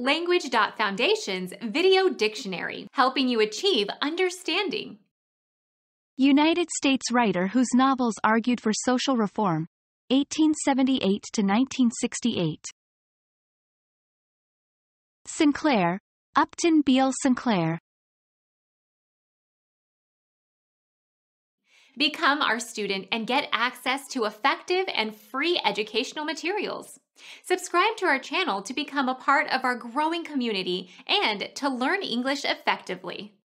Language.Foundation's Video Dictionary, helping you achieve understanding. United States writer whose novels argued for social reform, 1878 to 1968. Sinclair, Upton Beale Sinclair. Become our student and get access to effective and free educational materials. Subscribe to our channel to become a part of our growing community and to learn English effectively.